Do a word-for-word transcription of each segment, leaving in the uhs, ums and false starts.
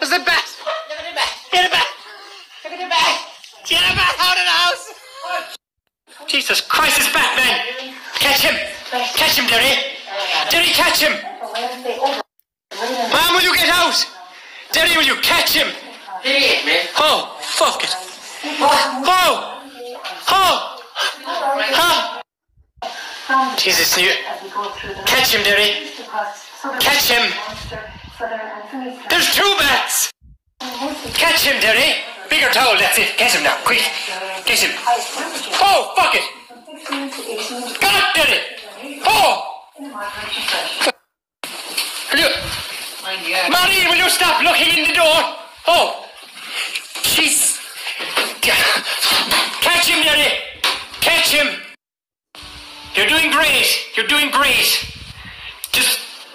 There's the bat. Look at the bat. Get it back. Look at the bat. Get it back out of the house. Jesus Christ, it's Batman. Catch him. Catch him, Derry. Derry, catch him. Mom, will you get out? Derry, will you catch him? Did he hit me? Oh, fuck it. Oh. Oh. Oh. Jesus, you... Catch him, Derry. Catch him. There's two bats. Catch him, Derry. Bigger towel, that's it. Catch him now, quick. Catch him. Oh, fuck it. God, Derry. Oh. Will you... Marie, will you stop looking in the door? Oh. Jeez. Catch him, Derry. Catch him. You're doing great. You're doing great. Just...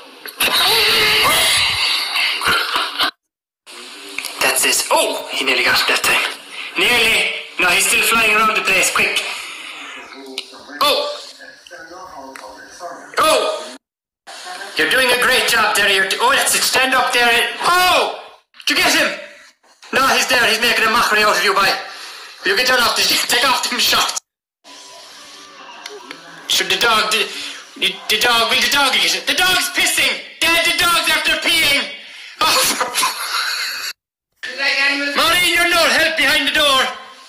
That's it. Oh, he nearly got it that time. Nearly. No, he's still flying around the place. Quick. Oh. Oh. You're doing a great job, Derry. You're oh, that's it. Stand up, Derry. Oh. Did you get him? No, he's there. He's making a mockery out of you, boy. Will you get down off the... Take off them shots. Should the dog... The, the, the dog... Will the dog get it? The dog's pissing! Dad, the dog's after peeing! Oh, Maureen, you're no help behind the door!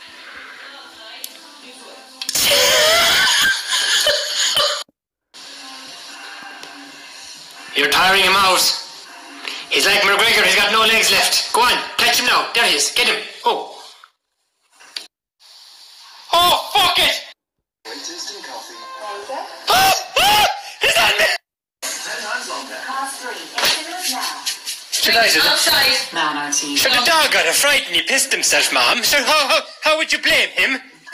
You're tiring him out. He's like McGregor, he's got no legs left. Go on, catch him now. There he is. Get him. Oh. Oh, fuck it! Instant coffee. Oh, oh, he's on me! Ten times longer. Class three. Exhibit now. Delighted. Outside. Man, I see. So the dog got a fright and he pissed himself, Mom. So how, how, how would you blame him?